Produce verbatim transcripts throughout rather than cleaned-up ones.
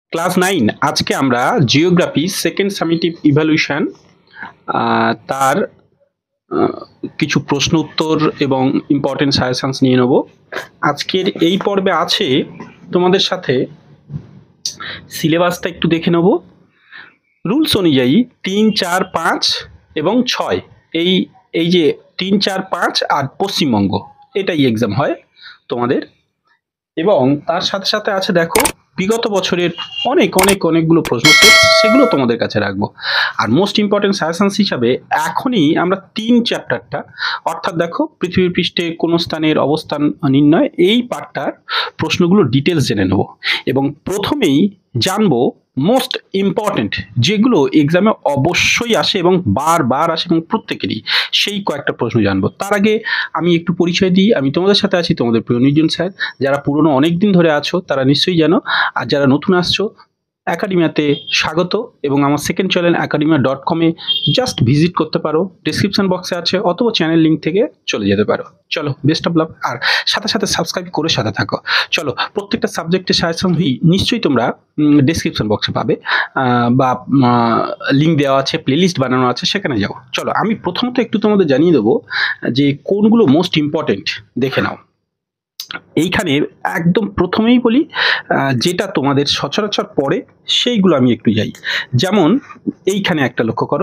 Class nine আজকে আমরা geography second summative evaluation তার কিছু প্রশ্ন উত্তর এবং ইম্পর্টেন্ট সাজেশনস নিয়ে নেব। আজকের এই পর্বে আছে তোমাদের সাথে সিলেবাসটা একটু দেখে নেব। রুলস অনুযায়ী তিন চার পাঁচ এবং ছয় এই এই যে তিন চার পাঁচ আর পশ্চিমবঙ্গ এটাই এক্সাম হয় তোমাদের, এবং তার সাথে সাথে আছে দেখো বিগত বছরের অনেক অনেক অনেকগুলো প্রশ্ন সেট, সেগুলো তোমাদের কাছে রাখবো। আর মোস্ট ইম্পর্টেন্ট সাজেশনস হিসাবে এখনই আমরা তিন চ্যাপ্টারটা, অর্থাৎ দেখো পৃথিবীর পৃষ্ঠে কোন স্থানের অবস্থান নির্ণয়, এই পার্টটার প্রশ্নগুলো ডিটেলস জেনে নেব। এবং প্রথমেই জানবো মোস্ট ইম্পর্টেন্ট যেগুলো এক্সামে অবশ্যই আসে এবং বারবার আসে এবং প্রত্যেকেরই, সেই কয়েকটা প্রশ্ন জানবো। তার আগে আমি একটু পরিচয় দিই। আমি তোমাদের সাথে আছি তোমাদের প্রিয় নির্জন স্যার। যারা পুরনো অনেক দিন ধরে আছো তারা নিশ্চয়ই জানো, আর যারা নতুন আসছো একাডেমিয়াতে স্বাগত। এবং আমার সেকেন্ড চ্যানেল একাডেমিয়া ডট কমে জাস্ট ভিজিট করতে পারো, ডিসক্রিপশন বক্সে আছে, অথবা চ্যানেল লিঙ্ক থেকে চলে যেতে পারো। চলো, বেস্ট অফ লাক, আর সাথে সাথে সাবস্ক্রাইব করে সাথে থাকো। চলো, প্রত্যেকটা সাবজেক্টের সাজেশন নিশ্চয়ই তোমরা ডিসক্রিপশন বক্সে পাবে, বা লিঙ্ক দেওয়া আছে, প্লেলিস্ট বানানো আছে, সেখানে যাও। চলো, আমি প্রথমত একটু তোমাদের জানিয়ে দেবো যে কোনগুলো মোস্ট ইম্পর্টেন্ট দেখে নাও। এইখানে একদম প্রথমেই বলি যেটা তোমাদের সচরাচর পড়ে সেইগুলো আমি একটু যাই। যেমন এইখানে একটা লক্ষ্য করো,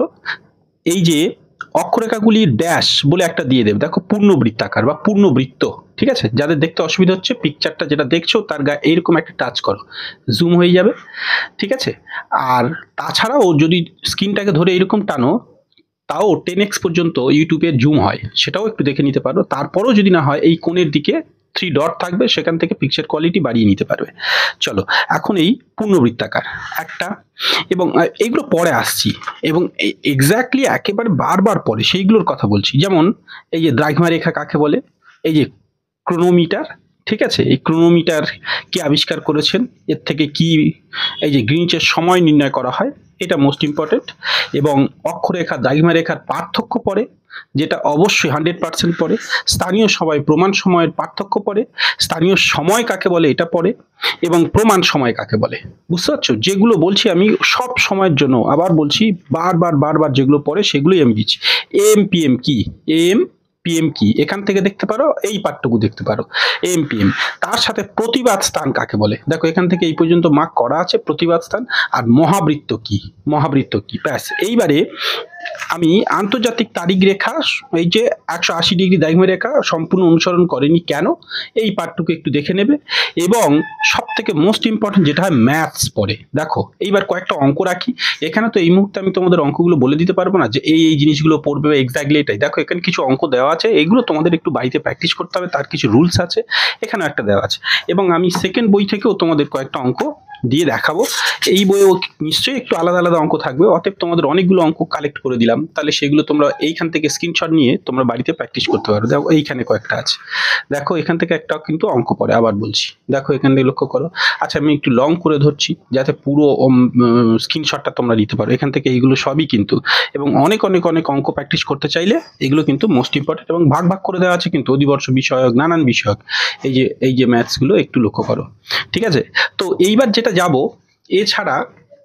এই যে অক্ষরেখাগুলি ড্যাশ বলে একটা দিয়ে দেবে, দেখো পূর্ণবৃত্তাকার বা পূর্ণবৃত্ত, ঠিক আছে? যাদের দেখতে অসুবিধা হচ্ছে পিকচারটা যেটা দেখছো তার গায়ে এইরকম একটা টাচ করো, জুম হয়ে যাবে, ঠিক আছে? আর তাছাড়াও যদি স্ক্রিনটাকে ধরে এরকম টানো তাও টেন এক্স পর্যন্ত ইউটিউবে জুম হয়, সেটাও একটু দেখে নিতে পারো। তারপরেও যদি না হয় এই কোণের দিকে থ্রি ডট থাকবে, সেখান থেকে পিকচার কোয়ালিটি বাড়িয়ে নিতে পারবে। চলো, এখন এই পূর্ণবৃত্তাকার একটা, এবং এইগুলো পরে আসছি এবং এক্স্যাক্টলি একেবারে বারবার পরে সেইগুলোর কথা বলছি। যেমন এই যে দ্রাঘিমারেখা কাকে বলে, এই যে ক্রোনোমিটার, ঠিক আছে? এই ক্রোনোমিটার কে আবিষ্কার করেছেন, এর থেকে কি এই যে গ্রিনিচের সময় নির্ণয় করা হয়, এটা মোস্ট ইম্পর্টেন্ট। এবং অক্ষরেখা দ্রাঘিমারেখার পার্থক্য পড়ে, যেটা অবশ্যই হান্ড্রেড পার্সেন্ট পড়ে। স্থানীয় সময় প্রমাণ সময়ের পার্থক্য পড়ে, স্থানীয় সময় কাকে বলে এটা পড়ে, এবং প্রমাণ সময় কাকে বলে। বুঝতে পারছো? যেগুলো বলছি আমি সব সময়ের জন্য আবার বলছি, বারবার বারবার যেগুলো পড়ে সেগুলোই আমি দিচ্ছি। এম পি এম কি, এম পিএম কি, এখান থেকে দেখতে পারো, এই পার্টটুকু দেখতে পারো এম পিএম। তার সাথে প্রতিবাদ স্থান কাকে বলে, দেখো এখান থেকে এই পর্যন্ত মার্ক করা আছে প্রতিবাদ স্থান। আর মহাবৃত্ত কি, মহাবৃত্ত কি, ব্যাস। এইবারে আমি আন্তর্জাতিক তারিখ রেখা, এই যে একশো আশি ডিগ্রি দ্রাঘিমা রেখা সম্পূর্ণ অনুসরণ করেনি কেন, এই পার্টটুকু একটু দেখে নেবে। এবং সব থেকে মোস্ট ইম্পর্টেন্ট যেটা হয় ম্যাথস পড়ে। দেখো এইবার কয়েকটা অঙ্ক রাখি এখানে, তো এই মুহূর্তে আমি তোমাদের অঙ্কগুলো বলে দিতে পারবো না যে এই এই জিনিসগুলো পড়বে এক্স্যাক্টলি এটাই। দেখো এখানে কিছু অঙ্ক দেওয়া আছে, এগুলো তোমাদের একটু বাড়িতে প্র্যাকটিস করতে হবে, তার কিছু রুলস আছে, এখানেও একটা দেওয়া আছে। এবং আমি সেকেন্ড বই থেকেও তোমাদের কয়েকটা অঙ্ক দিয়ে দেখাবো। এই বইও নিশ্চয়ই একটু আলাদা আলাদা অঙ্ক থাকবে, অতএব তোমাদের অনেকগুলো অঙ্ক কালেক্ট করে দিলাম, তাহলে সেগুলো তোমরা এইখান থেকে স্ক্রিনশট নিয়ে তোমরা বাড়িতে প্র্যাকটিস করতে পারো। দেখো এইখানে কয়েকটা আছে, দেখো এখান থেকে একটা কিন্তু অঙ্ক পড়ে, আবার বলছি দেখো এখান থেকে লক্ষ্য করো। আচ্ছা, আমি একটু লং করে ধরছি যাতে পুরো স্ক্রিনশটটা তোমরা নিতে পারো। এখান থেকে এইগুলো সবই কিন্তু, এবং অনেক অনেক অনেক অঙ্ক প্র্যাকটিস করতে চাইলে এগুলো কিন্তু মোস্ট ইম্পর্টেন্ট, এবং ভাগ ভাগ করে দেওয়া আছে কিন্তু অধিবর্ষ বিষয়ক, নানান বিষয়ক। এই যে এই যে ম্যাথসগুলো একটু লক্ষ্য করো, ঠিক আছে? তো এইবার যেটা যাব, এছাড়া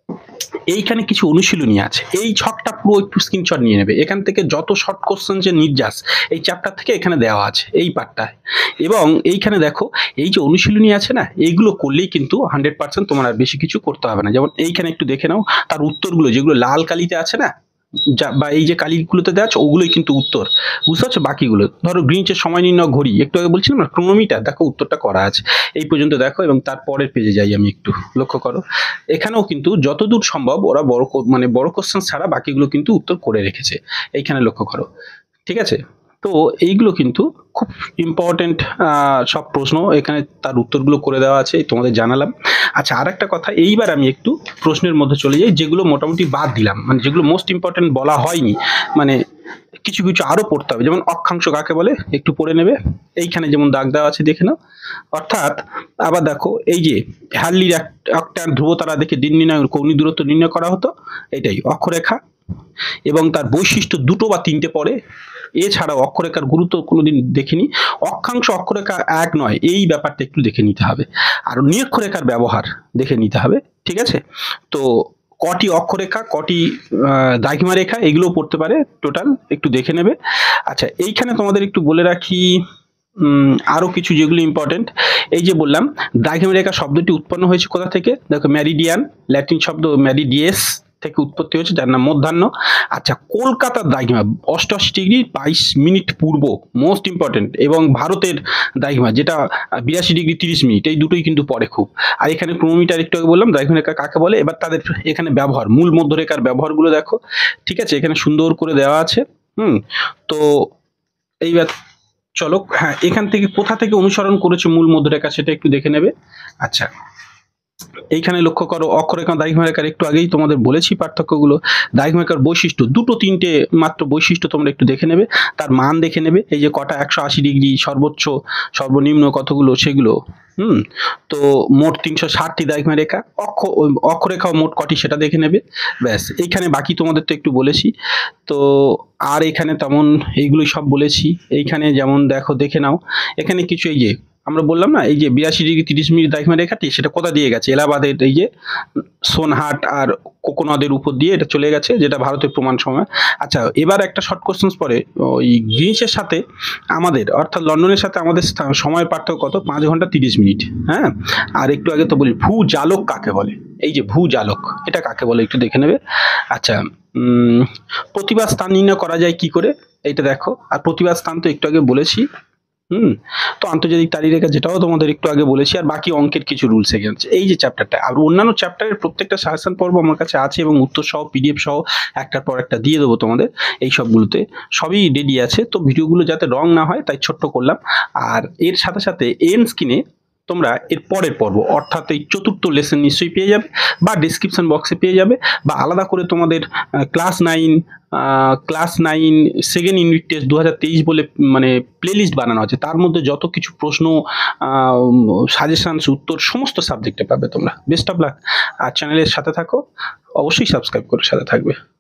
এইখানে কিছু অনুশীলনী আছে, এই ছকটা পুরো একটু স্ক্রিনশট নিয়ে নেবে। এখান থেকে যত শর্ট কোশ্চেন যে নির্যাস এই চ্যাপ্টার থেকে এখানে দেওয়া আছে এই পার্টটায়। এবং এইখানে দেখো এই যে অনুশীলনী আছে না, এইগুলো করলেই কিন্তু হান্ড্রেড পার্সেন্ট তোমার আর বেশি কিছু করতে হবে না। যেমন এইখানে একটু দেখে নাও তার উত্তরগুলো, যেগুলো লাল কালিতে আছে না, যা বা এই যে কালিগুলোতে দেওয়া আছে ওগুলোই কিন্তু উত্তর, বুঝতে পারছো? বাকিগুলো ধরো গ্রিনিচের সময় নির্ণয় ঘড়ি, একটু আগে বলছিলাম না ক্রোনোমিটার, দেখো উত্তরটা করা আছে এই পর্যন্ত। দেখো এবং তারপরের পেজে যাই আমি, একটু লক্ষ্য করো। এখানেও কিন্তু যতদূর সম্ভব ওরা বড় মানে বড় কোশ্চেন ছাড়া বাকিগুলো কিন্তু উত্তর করে রেখেছে, এইখানে লক্ষ্য করো, ঠিক আছে? তো এইগুলো কিন্তু খুব ইম্পর্টেন্ট সব প্রশ্ন, এখানে তার উত্তরগুলো করে দেওয়া আছে, তোমাদের জানালাম। আচ্ছা, আর একটা কথা, এইবার আমি একটু প্রশ্নের মধ্যে চলে যাই, যেগুলো মোটামুটি বাদ দিলাম, মানে যেগুলো মোস্ট ইম্পর্টেন্ট বলা হয়নি, মানে কিছু কিছু আরও পড়তে হবে। যেমন অক্ষাংশ কাকে বলে একটু পড়ে নেবে, এইখানে যেমন দাগ দেওয়া আছে দেখে নাও। অর্থাৎ আবার দেখো এই যে হ্যানলির একটা ধ্রুবতারা দেখে দিন নির্ণয় কৌণিক দূরত্ব নির্ণয় করা হতো, এটাই অক্ষরেখা। এবং তার বৈশিষ্ট্য দুটো বা তিনটে পড়ে, এছাড়াও অক্ষরেখার গুরুত্ব কোনোদিন দেখিনি। অক্ষাংশ অক্ষরেখা এক নয়, এই ব্যাপারটা একটু দেখে নিতে হবে। আর নিরক্ষরেখার ব্যবহার দেখে নিতে হবে, ঠিক আছে? তো কটি অক্ষরেখা, কটি দ্রাঘিমা রেখা, এগুলো পড়তে পারে টোটাল, একটু দেখে নেবে। আচ্ছা, এইখানে তোমাদের একটু বলে রাখি আরো কিছু যেগুলো ইম্পর্টেন্ট। এই যে বললাম দ্রাঘিমা রেখা শব্দটি উৎপন্ন হয়েছে কোথা থেকে, দেখো ম্যারিডিয়ান, ল্যাটিন শব্দ ম্যারিডিয়েস থেকে উৎপত্তি হয়েছে, যার নাম মধ্যাহ্ন। আচ্ছা, কলকাতার দ্রাঘিমা অষ্টআশি ডিগ্রি বাইশ মিনিট পূর্ব, মোস্ট ইম্পর্টেন্ট। এবং ভারতের দ্রাঘিমা যেটা বিরাশি ডিগ্রি তিরিশ মিনিট, এই দুটোই কিন্তু পড়ে খুব। আর এখানে ক্রোনোমিটার একটু আগে বললাম দ্রাঘিমা রেখা কাকে বলে। এবার তাদের এখানে ব্যবহার, মূল মধ্যরেখার ব্যবহারগুলো দেখো, ঠিক আছে? এখানে সুন্দর করে দেওয়া আছে। হুম তো এইবার চলো, হ্যাঁ, এখান থেকে কোথা থেকে অনুসরণ করেছে মূল মধ্যরেখা সেটা একটু দেখে নেবে। আচ্ছা, এইখানে লক্ষ্য করো অক্ষরেখা দ্রাঘিমা রেখার একটু আগেই তোমাদের বলেছি পার্থক্যগুলো। দ্রাঘিমা রেখার বৈশিষ্ট্য, দুটো তিনটে মাত্র বৈশিষ্ট্য তোমরা একটু দেখে নেবে, তার মান দেখে নেবে। এই যে কটা একশো আশি ডিগ্রি সর্বোচ্চ, সর্বনিম্ন কতগুলো সেগুলো। হুম তো মোট তিনশো ষাটটি দ্রাঘিমা রেখা, অক্ষ অক্ষরেখাও মোট কটি সেটা দেখে নেবে। ব্যাস, এইখানে বাকি তোমাদের তো একটু বলেছি। তো আর এখানে তেমন এইগুলোই সব বলেছি। এইখানে যেমন দেখো, দেখে নাও এখানে কিছু, এই যে আমরা বললাম না, এই যে বিরাশি ডিগ্রি তিরিশ মিনিট দ্রাঘিমা রেখাটি, সেটা কোথা দিয়ে গেছে, এলাহাবাদের এই যে সোনহাট আর কোকোনদের উপর দিয়ে এটা চলে গেছে, যেটা ভারতের প্রমাণ সময়। আচ্ছা, এবার একটা শর্ট কোশ্চেন্স পরে, ওই গ্রিনিচের সাথে আমাদের, অর্থাৎ লন্ডনের সাথে আমাদের সময় পার্থক্য কত, পাঁচ ঘন্টা তিরিশ মিনিট। হ্যাঁ, আর একটু আগে তো বলি ভূ জালক কাকে বলে। এই যে ভূ জালক, এটা কাকে বলে একটু দেখে নেবে। আচ্ছা, উম প্রতিবাদ স্থান নির্ণয় করা যায় কি করে, এইটা দেখো। আর প্রতিবাদ স্থান তো একটু আগে বলেছি। হুম তো আন্তর্জাতিক তারিখরেখা, যেটাও তোমাদের একটু আগে বলেছি। আর বাকি অঙ্কের কিছু রুলস এখানে, এই যে চ্যাপ্টারটা। আর অন্যান্য চ্যাপ্টারের প্রত্যেকটা সাজেশন পর্ব আমার কাছে আছে, এবং উত্তর সহ পিডিএফ সহ একটার পর একটা দিয়ে দেবো তোমাদের। এই সবগুলোতে সবই রেডি আছে। তো ভিডিওগুলো যাতে রং না হয় তাই ছোট্ট করলাম। আর এর সাথে সাথে এন্ড স্ক্রিনে তোমরা এর পরের পর্ব, অর্থাৎ এই চতুর্থ লেসন নিশ্চয়ই পেয়ে যাবে, বা ডিসক্রিপশন বক্সে পেয়ে যাবে, বা আলাদা করে তোমাদের class nine class nine second unit test দু হাজার তেইশ বলে মানে প্লেলিস্ট বানানো আছে। তার মধ্যে যত কিছু প্রশ্ন, সাজেশনস, উত্তর সমস্ত সাবজেক্টে পাবে তোমরা। Best of luck. আর চ্যানেলের সাথে থাকো, অবশ্যই সাবস্ক্রাইব করে সাথে থাকবে।